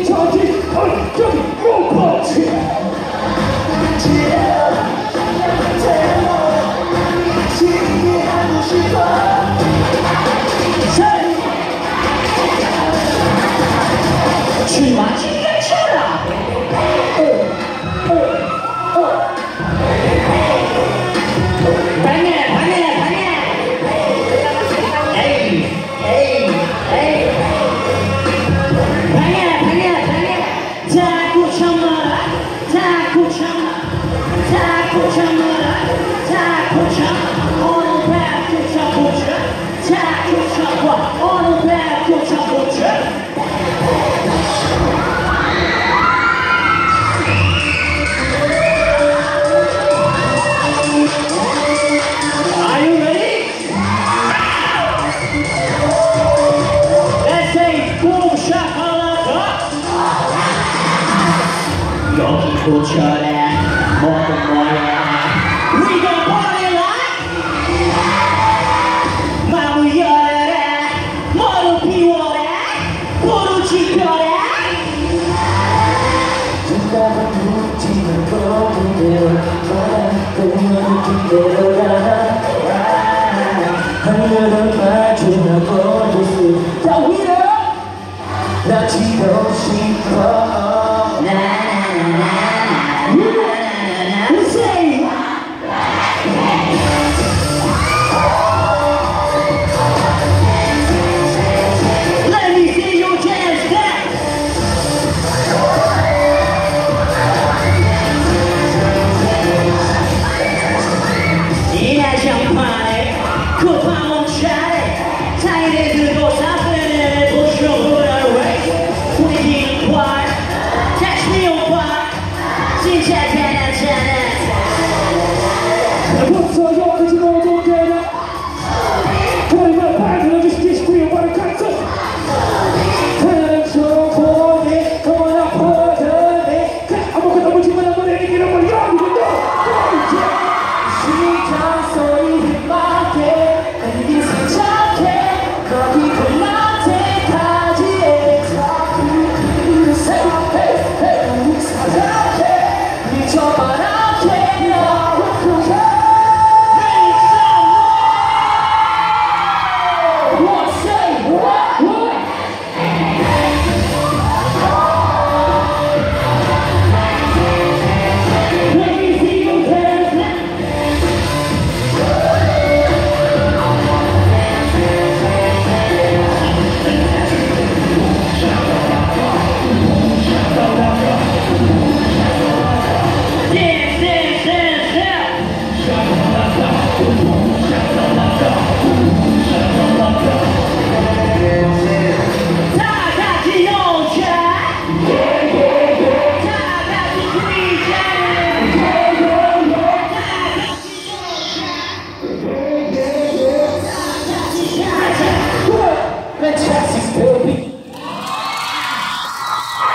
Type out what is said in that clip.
저기 저기 못 버티 하고 싶어 주마치 가쳐라 방해 자꾸 참아라 오늘 밤 쫓아보자 자꾸 참아 오늘 밤 쫓아보자 Are you ready? Let's say boom shakalaka 여기 고쳐라 모두 모여라 We gon' party like 마음을 열어라 모두 비워라 모두 지켜라 눈감은 묻지는 거군요 그녀는 기대어라 하늘을 마주나 보듯이 다 위로 나 지고 싶어